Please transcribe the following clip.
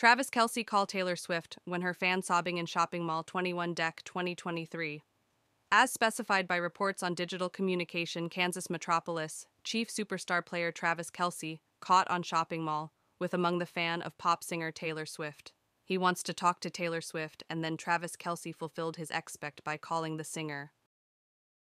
Travis Kelsey call Taylor Swift when her fan sobbing in shopping mall 21 Deck 2023. As specified by reports on digital communication Kansas Metropolis, chief superstar player Travis Kelsey caught on shopping mall with among the fan of pop singer Taylor Swift. He wants to talk to Taylor Swift, and then Travis Kelsey fulfilled his expect by calling the singer.